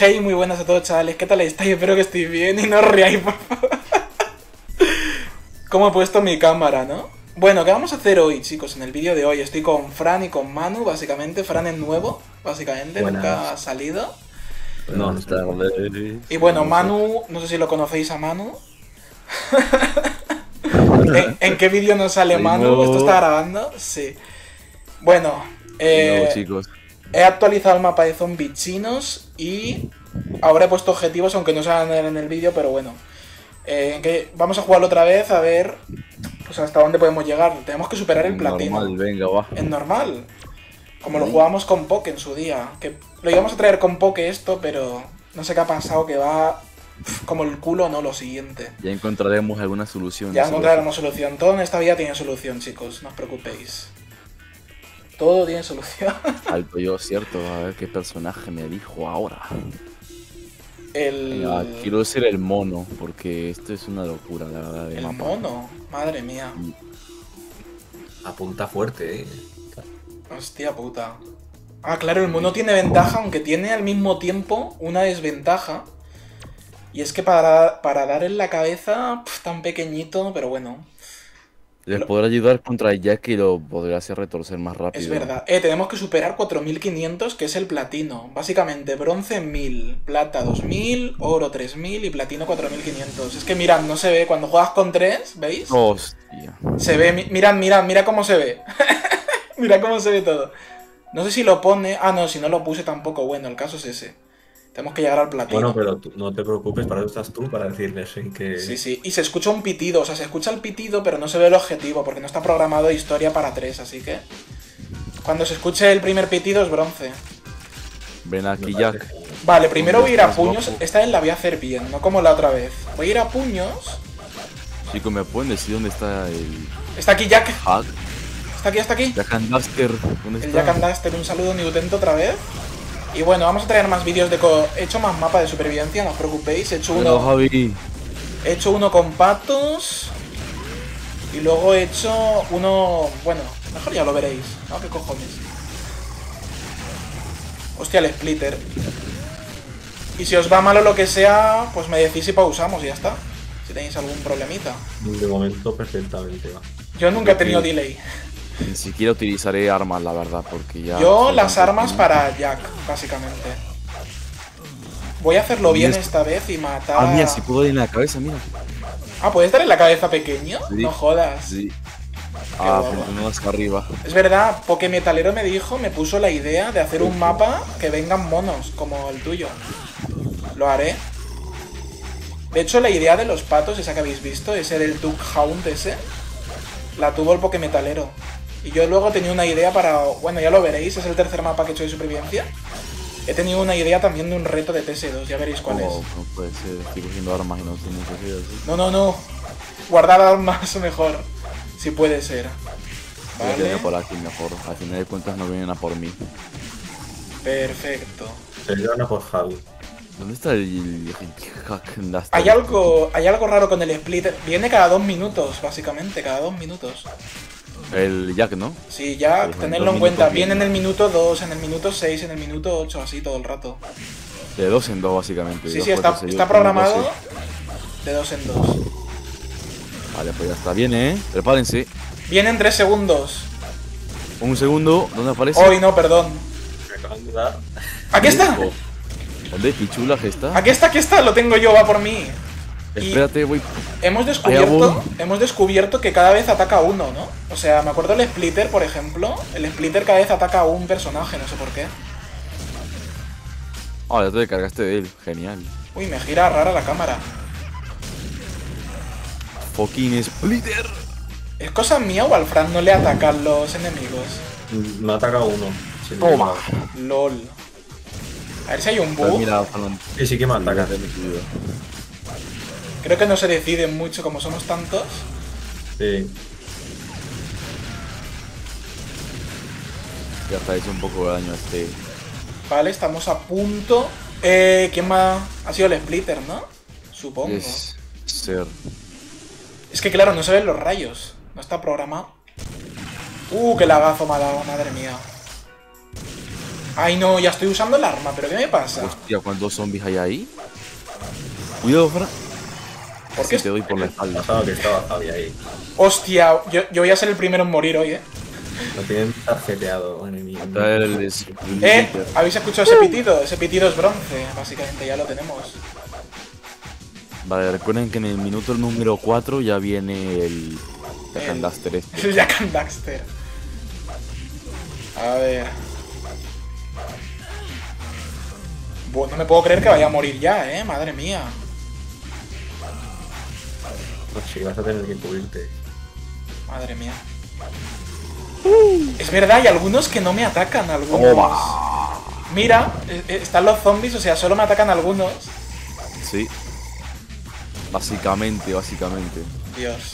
Hey, muy buenas a todos, chavales. ¿Qué tal estáis? Espero que estéis bien y no os riáis, por favor. ¿Cómo he puesto mi cámara, no? Bueno, ¿qué vamos a hacer hoy, chicos? En el vídeo de hoy estoy con Fran y con Manu, básicamente. Fran es nuevo, básicamente, Buenas. nunca ha salido. No está. Y bueno, Manu, no sé si lo conocéis a Manu. ¿En qué vídeo nos sale Manu? ¿Esto está grabando? Sí. Bueno, No, chicos. he actualizado el mapa de zombies chinos y ahora he puesto objetivos, aunque no salgan en el vídeo, pero bueno. Vamos a jugarlo otra vez a ver pues hasta dónde podemos llegar. Tenemos que superar el platino. Normal, venga, va. Es normal. Como lo jugábamos con Poke en su día. Que lo íbamos a traer con Poke esto, pero no sé qué ha pasado, que va como el culo, no, lo siguiente. Ya encontraremos alguna solución. Ya encontraremos solución. Todo en esta vida tiene solución, chicos. No os preocupéis. Todo tiene solución. Alto yo, cierto. A ver qué personaje me dijo ahora. El Quiero ser el mono, porque esto es una locura, la verdad. De el mapa. mono. Madre mía. Apunta fuerte, Hostia puta. Ah, claro, el mono tiene ventaja, aunque tiene al mismo tiempo una desventaja. Y es que para dar en la cabeza, tan pequeñito, pero bueno. Les podrá ayudar contra el Jack y lo podrá hacer retorcer más rápido. Es verdad. Tenemos que superar 4500, que es el platino. Básicamente, bronce 1000, plata 2000, oro 3000 y platino 4500. Es que mirad, no se ve. Cuando juegas con 3, ¿veis? Hostia. Se ve, mirad cómo se ve. Mira cómo se ve todo. No sé si lo pone... Ah, no, si no lo puse tampoco. Bueno, el caso es ese. Tenemos que llegar al platino. Bueno, pero tú, no te preocupes, para eso estás tú, para decirles que... Sí, sí. Y se escucha un pitido. O sea, se escucha el pitido, pero no se ve el objetivo, porque no está programado historia para 3, así que... Cuando se escuche el primer pitido es bronce. Ven aquí, Jack. Vale, primero voy a ir a Estás puños. guapo. Esta vez la voy a hacer bien, no como la otra vez. Voy a ir a puños. Chicos, ¿me pueden decir dónde está el Está aquí Jack. hack? Está aquí. Jack and Duster. ¿Dónde El está? Jack and Duster, un saludo Newtento otra vez. Y bueno, vamos a traer más vídeos de... He hecho más mapa de supervivencia, no os preocupéis. He hecho Pero, uno... Javi. He hecho uno con patos. Y luego he hecho uno... Bueno, mejor ya lo veréis. ¿No? ¿Qué cojones? Hostia, el splitter. Y si os va mal o lo que sea, pues me decís y pausamos y ya está. Si tenéis algún problemita. De momento, perfectamente, va. Yo nunca he tenido delay. Ni siquiera utilizaré armas, la verdad, porque ya... Yo las armas para Jack, básicamente. Voy a hacerlo bien esta vez y matar... Ah, mira, si puedo ir en la cabeza, mira. Ah, ¿puedes dar en la cabeza pequeño? Sí. No jodas. Sí. Ah, guapo. pues no más arriba. Es verdad, Pokemetalero me dijo, me puso la idea de hacer un mapa que vengan monos, como el tuyo. Lo haré. De hecho, la idea de los patos, esa que habéis visto, ese del Hound ese, la tuvo el Pokemetalero. Y yo luego tenía una idea para... Bueno, ya lo veréis, es el tercer mapa que he hecho de supervivencia. He tenido una idea también de un reto de TS2, ya veréis cuál es. No puede ser, estoy cogiendo armas y no tiene que ser así. No. Guardar armas mejor, si puede ser. Voy a tener Vale, por aquí mejor. Al final de cuentas no vienen a por mí. perfecto. Se llevan a por Javi. ¿Dónde está el hack and Duster? Hay algo raro con el splitter. Viene cada 2 minutos, básicamente, cada 2 minutos. El Jack, ¿no? Sí, ya, Pues tenedlo dos en cuenta. minutos Viene en viene. el minuto 2, en el minuto 6, en el minuto 8, así todo el rato. De 2 en 2, básicamente. Sí, Dos, sí, cuatro, seis, está ocho, programado 12. de 2 en 2. Vale, pues ya está. Viene, prepárense. Viene en 3 segundos. Un segundo, ¿dónde aparece? Hoy no, perdón. Me acaban de dar. ¡Aquí está! ¿Dónde? ¿Pichula que está? Aquí está, lo tengo yo, va por mí. Y Espérate, voy. hemos Allá voy. descubierto que cada vez ataca uno, ¿no? O sea, me acuerdo el Splitter, por ejemplo. El Splitter cada vez ataca a un personaje, no sé por qué. Ah, ya te cargaste de él. Genial. Uy, me gira rara la cámara. Fucking Splitter. ¿Es cosa mía o al Fran no le atacan los enemigos? Me ha atacado uno. Sí, Toma. LOL. A ver si hay un Pues bug. mira, Fernando. Sí que me ataca. Creo que no se deciden mucho como somos tantos. Sí. Ya está hecho un poco de daño a este. Vale, estamos a punto. ¿Quién más? Ha sido el Splitter, ¿no? Supongo. Es ser. Es que claro, no se ven los rayos. No está programado. Qué lagazo me ha dado, madre mía. Ay, no, ya estoy usando el arma, ¿pero qué me pasa? Hostia, ¿cuántos zombies hay ahí? Cuidado, Fran. ¿Por qué? Te doy por la espalda. Pasaba que estaba Javi ahí. Hostia, yo voy a ser el primero en morir hoy, Lo tienen tarjeteado, madre mía. ¿Habéis escuchado ese pitido? Ese pitido es bronce, básicamente, ya lo tenemos. Vale, recuerden que en el minuto número 4 ya viene el Jak and Daxter este. El Jak and Daxter. A ver. Bueno, no me puedo creer que vaya a morir ya, madre mía. Pues sí, vas a tener que cubrirte. Madre mía. Es verdad, hay algunos que no me atacan, algunos. Mira, están los zombies, o sea, solo me atacan algunos. Sí. Básicamente. Dios.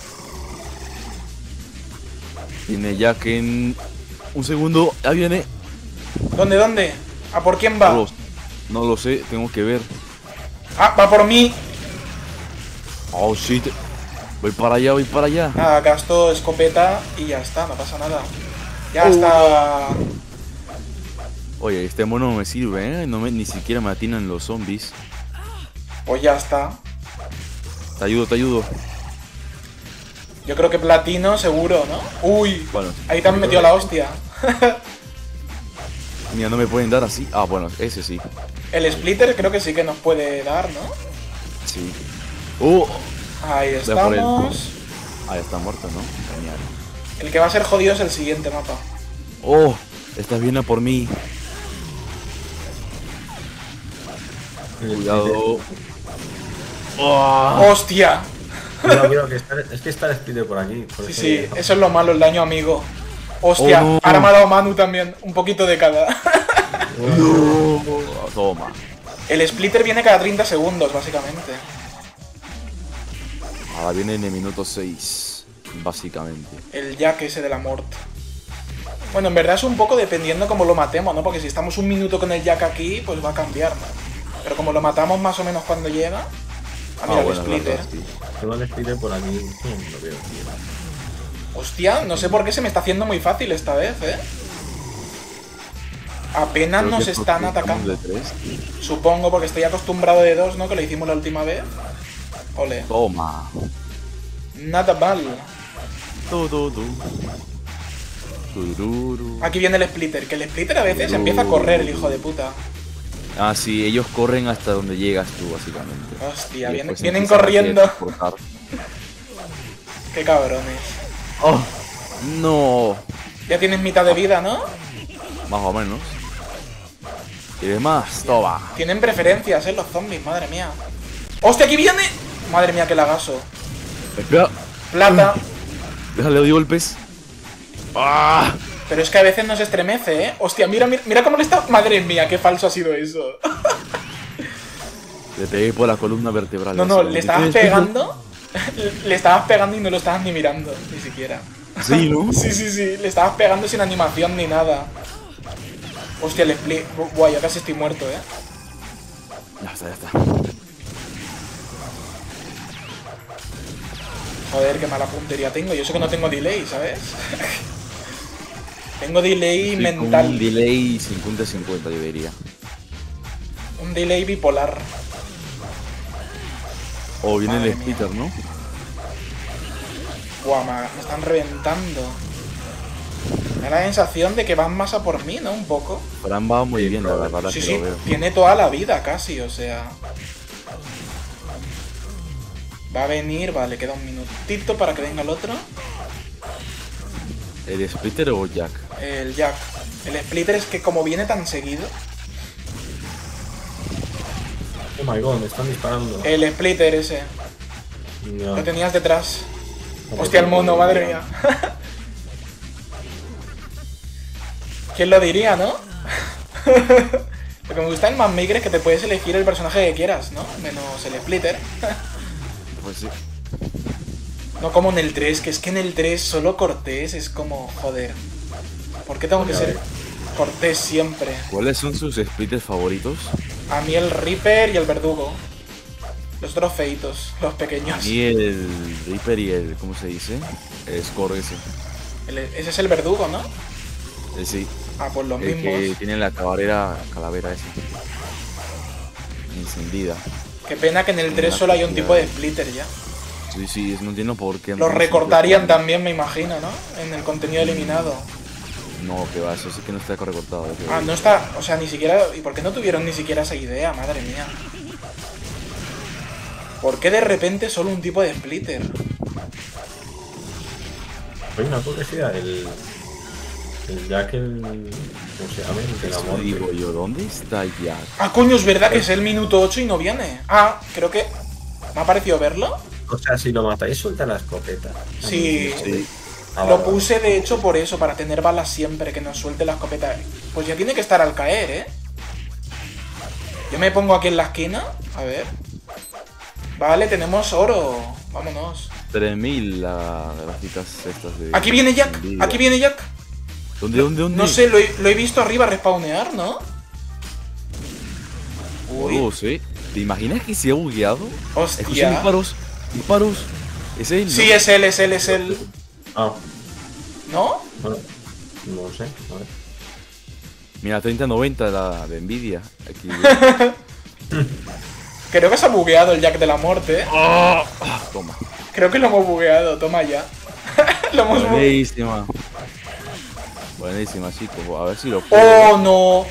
Viene Jack en un segundo. Ya viene. ¿Dónde? ¿A por quién va? No lo sé, tengo que ver. Ah, va por mí. Oh, shit. Voy para allá. Nada, gasto escopeta y ya está, no pasa nada. Ya está. Oye, este mono no me sirve, ni siquiera me atinan los zombies. Pues ya está. Te ayudo. Yo creo que platino seguro, ¿no? Uy, Bueno, ahí te han metido la hostia. mira, no me pueden dar así. Ah, bueno, ese sí. El splitter creo que sí que nos puede dar, ¿no? Sí. Ahí Voy a por él. estamos. Ah, ya está muerto, ¿no? Genial. El que va a ser jodido es el siguiente mapa. Oh, estás bien a por mí. Cuidado. Oh. ¡Hostia! Cuidado, que es que está el Spider por aquí. Por Sí, eso- eso es lo malo, el daño amigo. Hostia, Oh, no. ahora me ha dado Manu también, un poquito de cada. Toma. El splitter viene cada 30 segundos, básicamente. Ahora viene en el minuto 6, básicamente. El Jack ese de la mort. Bueno, en verdad es un poco dependiendo cómo lo matemos, ¿no? Porque si estamos un minuto con el Jack aquí, pues va a cambiar, ¿no? Pero como lo matamos más o menos cuando llega. Ah, mira, el bueno, splitter. verdad, sí. Tengo el Spider por aquí. Lo veo, tío. Hostia, no sé por qué se me está haciendo muy fácil esta vez, Apenas Creo nos que están porque atacando. estamos de 3. Supongo, porque estoy acostumbrado de 2, ¿no? Que lo hicimos la última vez. Ole. Toma. Nada mal. Tururu. Aquí viene el splitter, que el splitter a veces empieza a correr, el hijo de puta. Ah, sí, ellos corren hasta donde llegas tú, básicamente. Hostia, Y vienen después vienen empiezan a corriendo. teletransportar. Qué cabrones. ¡Oh! No. Ya tienes mitad de vida, ¿no? Más o menos. ¿Quieres más? Toma. Tienen preferencias, los zombies, madre mía. ¡Hostia, aquí viene! Madre mía, qué lagazo. Espera. Plata. Déjale, doy golpes. ¡Ah! Pero es que a veces nos estremece, Hostia, mira cómo le está... Madre mía, qué falso ha sido eso. Le pegué por la columna vertebral. No, le estabas básicamente. pegando. Le estabas pegando y no lo estabas ni mirando, ni siquiera. Sí, ¿no? Sí, le estabas pegando sin animación ni nada. Hostia, el split. Buah, yo casi estoy muerto, Ya está. Joder, qué mala puntería tengo. Yo sé que no tengo delay, ¿sabes? Tengo delay Estoy con mental. un delay 50-50, yo diría. Un delay bipolar. O viene Madre el splitter, ¿no? Buah, me están reventando. Me da la sensación de que van más a por mí, ¿no? Un poco. Fran va muy bien, la verdad Sí, que sí, lo veo. tiene toda la vida casi, o sea. Va a venir, vale, queda un minutito para que venga el otro. ¿El splitter o Jack? El Jack. El splitter es que como viene tan seguido. Oh my god, me están disparando. El splitter ese. No. Lo tenías detrás. Hostia, el mono, madre mía. ¿Quién lo diría, no? Lo que me gusta en Manmaker es que te puedes elegir el personaje que quieras, ¿no? Menos el splitter. Pues sí. No como en el 3, que es que en el 3 solo Cortés es como, joder. ¿Por qué tengo que ser Cortés siempre? ¿Cuáles son sus splitters favoritos? A mí el Reaper y el Verdugo. Los trofeitos, los pequeños. Y el Reaper y el... ¿cómo se dice? El Score ese. Ese es el Verdugo, ¿no? Sí. Ah, pues los El que mismos. tiene la calavera esa. Encendida. Qué pena que en el 3 solo hay un tipo de splitter ya. Sí, sí, no entiendo por qué. Los recortarían también, me imagino, ¿no? En el contenido eliminado. No, que va, eso sí que no está recortado. Ah, no está, o sea, ni siquiera... ¿Y por qué no tuvieron ni siquiera esa idea? Madre mía. ¿Por qué de repente solo un tipo de splitter? Oye, una curiosidad, el Jack, ¿cómo se llama? El de la Eso digo muerte. yo, ¿dónde está Jack? Ah, coño, es verdad que es el minuto 8 y no viene. Ah, creo que... ¿Me ha parecido verlo? O sea, si lo matáis, suelta la escopeta. Sí. Sí. Ah, Lo vale, puse de hecho por eso, para tener balas siempre, que nos suelte la escopeta. Pues ya tiene que estar al caer, ¿eh? Yo me pongo aquí en la esquina, a ver. Vale, tenemos oro. Vámonos. 3000 las gráficas estas de... Aquí viene Jack, Nvidia. aquí viene Jack. ¿Dónde? No sé, lo he visto arriba respawnear, ¿no? Uy, Oh, sí. ¿Te imaginas que se ha bugueado? Escuché hostia. disparos. Disparos. ¿Es él? Sí, es él, es él, es él. Ah, ¿No? bueno, no sé. A ver. Mira, 3090 la de Nvidia. Aquí. Creo que se ha bugueado el Jack de la muerte, ¿eh? Ah, toma. Creo que lo hemos bugueado, toma ya. Lo hemos bugueado. Buenísima. Buenísima, chicos. A ver si lo puedo. ¡Oh, no!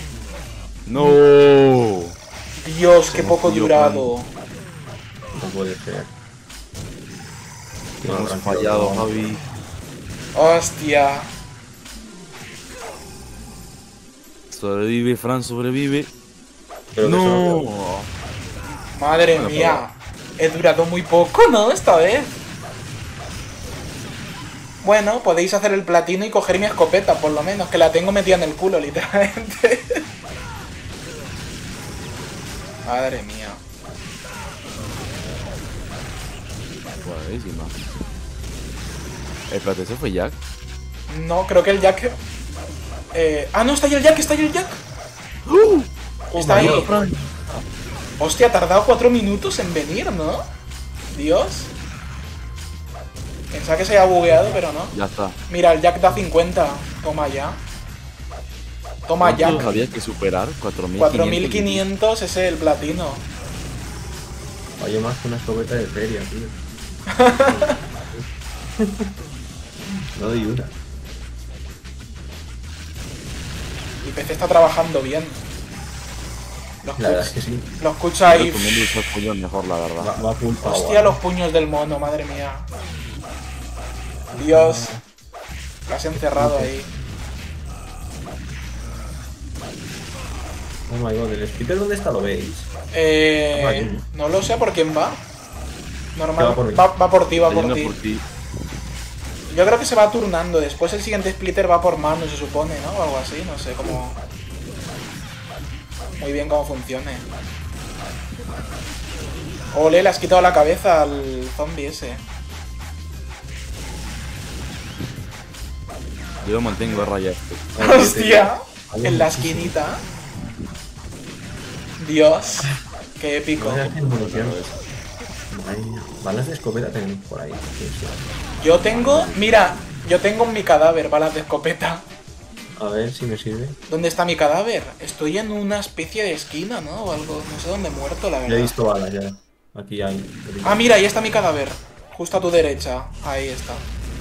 ¡No! Dios, qué Como poco tío, durado. No puede ser. Hemos tranquilo, fallado, no. Javi. Hostia. Sobrevive, Fran, sobrevive. Pero que No. eso Madre Bueno, mía. He durado muy poco, ¿no? Esta vez. Bueno, podéis hacer el platino y coger mi escopeta, por lo menos, que la tengo metida en el culo, literalmente. Madre mía. Buenísima. Espérate, ¿ese fue Jack? No, creo que el Jack... Ah, no, está ahí el Jack, está ahí el Jack. Está ahí. Dios, Fran. Hostia, ha tardado 4 minutos en venir, ¿no? Dios. Pensaba que se había bugueado, pero no. Ya está. Mira, el Jack da 50. Toma ya. Toma ¿Cuánto Jack. había que superar? 4500. 4500 es el platino. Oye, más que una escopeta de feria, tío. No doy una. Y PC está trabajando bien. La verdad es que sí. Lo escucho ahí. Recomiendo usar puños mejor, la verdad. Va full power. Hostia, los puños del mono, madre mía. Dios. Lo has encerrado ahí. Oh my god, ¿el Spitter dónde está? ¿Lo veis? No lo sé por quién va. Normal. Va por mí. Va por ti, va Está por yendo ti. por ti. Yo creo que se va turnando. Después el siguiente splitter va por mano, se supone, ¿no? O algo así, no sé cómo. Muy bien cómo funcione. Ole, le has quitado la cabeza al zombie ese. Yo lo mantengo a raya esto. ¡Hostia! En la esquinita. Dios. Qué épico. Madre mía. Balas de escopeta tenemos por ahí. Sí, sí. Yo tengo... Mira, yo tengo en mi cadáver balas de escopeta. A ver si me sirve. ¿Dónde está mi cadáver? Estoy en una especie de esquina, ¿no? O algo. No sé dónde he muerto, la Ya he verdad. visto balas ya. Aquí hay. Ah, mira, ahí está mi cadáver. Justo a tu derecha. Ahí está.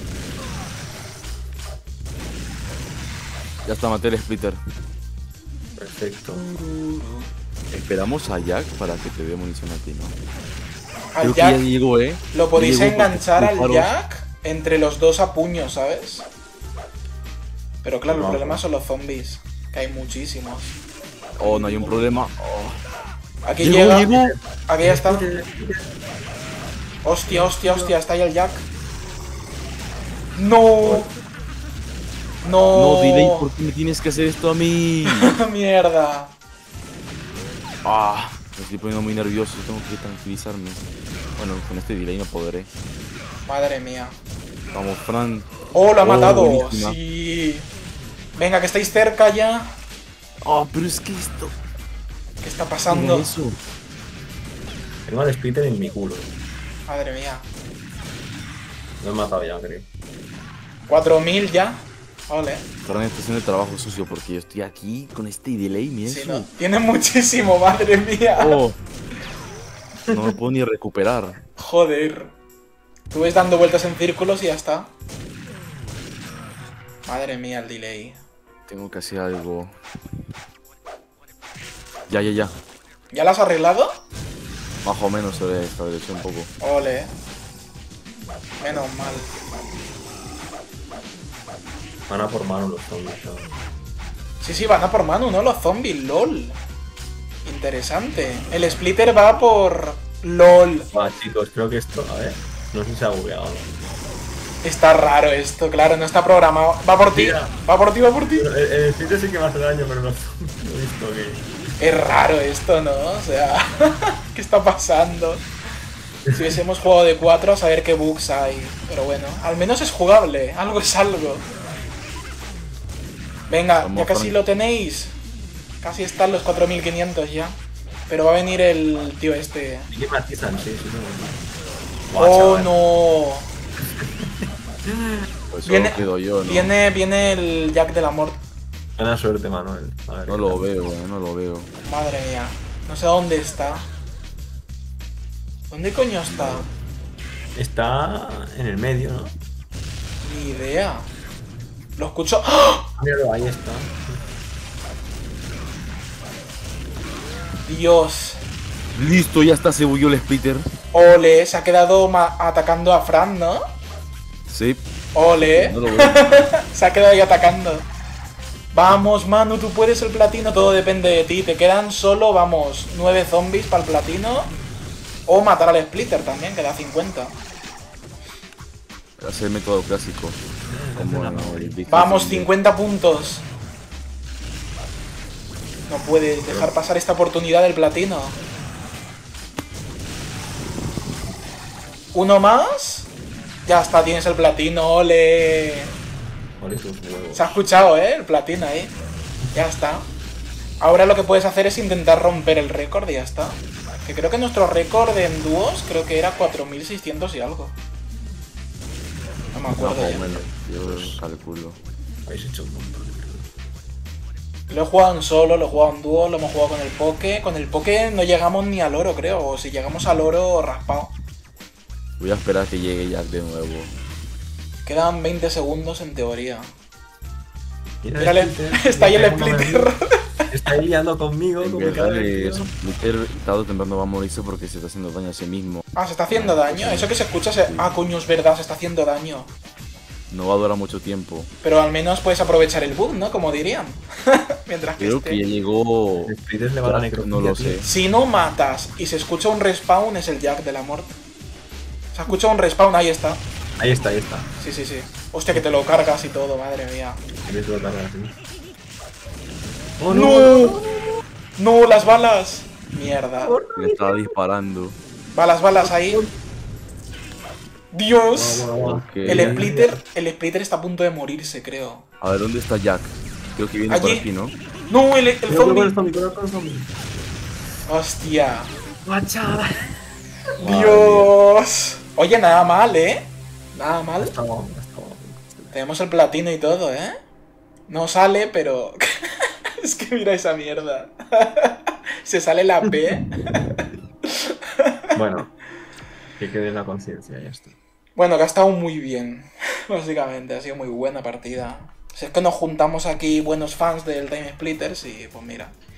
Ya está, maté el splitter. Perfecto. Esperamos a Jack para que te dé munición a ti, ¿no? Al Creo que ya Jack llegó, ¿eh? lo podéis Ya llegó porque enganchar al disparos- Jack entre los dos a puños, ¿sabes? Pero claro, el Vamos. problema son los zombies. Que hay muchísimos. Oh, no hay un problema. Oh. Aquí Llegó, llega. llegó. Aquí ya está. Hostia, hostia, hostia. Está ahí el Jack. No. No, Delay, No. ¿por qué me tienes que hacer esto a mí? Mierda. Ah, me estoy poniendo muy nervioso, tengo que tranquilizarme. Bueno, con este delay no podré. Madre mía. Vamos, Fran. Oh, lo ha matado. buenísima. Sí. Venga, que estáis cerca ya. Ah, pero es que esto. ¿Qué está ¿Qué pasando? es eso? Tengo al Spitter en mi culo. Madre mía. Lo he matado ya, creo. 4000 ya. Ole. Fran está haciendo el trabajo sucio porque yo estoy aquí con este delay, mira Sí, eso. ¿no? Tiene muchísimo, madre mía. Oh, no me puedo ni recuperar. Joder. Tú ves dando vueltas en círculos y ya está. Madre mía, el delay. Tengo que hacer algo. Ya. ¿Ya lo has arreglado? Más o menos se ve estableció un poco. Ole. Menos mal. Van a por mano los zombies. ¿No? Sí, van a por Manu, ¿no? Los zombies, LOL. Interesante. El splitter va por LOL. Va, chicos, creo que esto... A ver, no sé si se ha bugueado. Está raro esto, claro, no está programado. Va por ti, Mira. va por ti, va por ti. El sitio sí que me hace daño, pero los zombies no he visto que... Es raro esto, ¿no? O sea, ¿qué está pasando? Si hubiésemos jugado de 4 a saber qué bugs hay. Pero bueno, al menos es jugable, algo es algo. Venga, Vamos, ya casi Frank. lo tenéis. Casi están los 4500 ya. Pero va a venir el tío este. ¿Y qué matizan? Sí, no. Buah, Oh, chaval. no. Pues Viene, solo quedo yo, ¿no? viene el Jack de la Mort. Buena suerte, Manuel. A ver, No lo veo, no lo veo. Madre mía. No sé dónde está. ¿Dónde coño está? Está en el medio, ¿no? Ni idea. Lo escucho. ¡Ah! Míralo, ahí está. Dios. Listo, ya está, se bugueó el splitter. Ole, se ha quedado atacando a Fran, ¿no? Sí, Ole. no lo veo. Se ha quedado ahí atacando. Vamos, Manu, tú puedes el platino, todo depende de ti. Te quedan solo, vamos, 9 zombies para el platino. O matar al splitter también, que da 50. Hacer el método clásico. Como el Big Vamos, Fish. 50 puntos. No puedes dejar pasar esta oportunidad del platino. ¿Uno más? Ya está, tienes el platino, ole. Ole sus huevos. Se ha escuchado, el platino ahí. Ya está. Ahora lo que puedes hacer es intentar romper el récord y ya está. Que creo que nuestro récord en dúos creo que era 4600 y algo. No me Más acuerdo o ya. menos, yo calculo. Habéis hecho un montón. Lo he jugado en solo, lo he jugado en dúo, lo hemos jugado con el poke. Con el poke no llegamos ni al oro, creo. O si llegamos al oro, raspado. Voy a esperar que llegue Jack de nuevo. Quedan 20 segundos en teoría. Mira, Mírale, Splitter, está ahí el está como splitter. Está ahí liando conmigo, En como verdad, cada vez, tío. Splitter tarde o temprano va a morirse porque se está haciendo daño a sí mismo. Ah, se está haciendo daño. Eso que se escucha se... Ah, coño, es verdad, se está haciendo daño. No va a durar mucho tiempo. Pero al menos puedes aprovechar el bug, ¿no? Como dirían. Mientras que Creo esté. que ya llegó. El Splitter le va a la Jack, necrofilia, no lo tío. sé. Si no matas y se escucha un respawn, es el Jack de la Mort. Se escucha un respawn, ahí está. Ahí está, ahí está. Sí, sí, sí. Hostia, que te lo cargas y todo, madre mía. Tienes que cargar así. ¡Oh, ¡No! ¡No, las balas! Mierda. Le estaba disparando. Balas ahí. ¡Dios! Ok. El splitter está a punto de morirse, creo. A ver, ¿dónde está Jack? Creo que viene por Allí. aquí, ¿no? ¡No, el zombie! Cuidado con el zombie. ¡Hostia! ¡Guau, chaval! ¡Dios! Oye, nada mal, ¿eh? Nada mal. Está guapo, está guapo. Tenemos el platino y todo, ¿eh? No sale, pero... Es que mira esa mierda. Se sale la P. Bueno, que quede en la conciencia, ya está. Bueno, que ha estado muy bien. Básicamente, ha sido muy buena partida. Si es que nos juntamos aquí buenos fans del Time Splitters y pues mira.